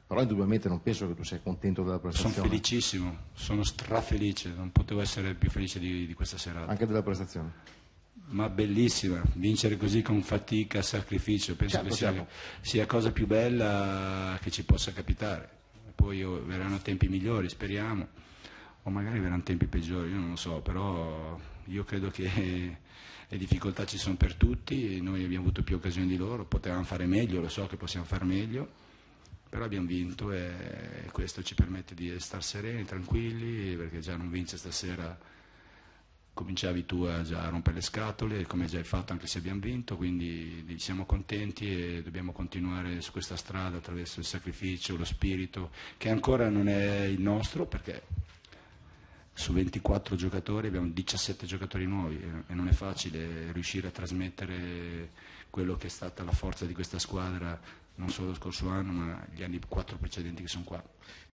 Però indubbiamente non penso che tu sia contento della Sono prestazione. felicissimo, sono strafelice, non potevo essere più felice di questa serata. Anche della prestazione. Ma bellissima, vincere così con fatica, sacrificio, penso Certo, che sia certo. sia cosa più bella che ci possa capitare. Poi verranno tempi migliori, speriamo, o magari verranno tempi peggiori, io non lo so, però io credo che le difficoltà ci sono per tutti, noi abbiamo avuto più occasioni di loro, potevamo fare meglio, lo so che possiamo fare meglio, però abbiamo vinto e questo ci permette di star sereni, tranquilli, perché già non vince stasera cominciavi tu a già rompere le scatole, come già hai fatto anche se abbiamo vinto, quindi siamo contenti e dobbiamo continuare su questa strada attraverso il sacrificio, lo spirito, che ancora non è il nostro, perché su 24 giocatori abbiamo 17 giocatori nuovi e non è facile riuscire a trasmettere quello che è stata la forza di questa squadra non solo lo scorso anno ma gli anni 4 precedenti che sono qua.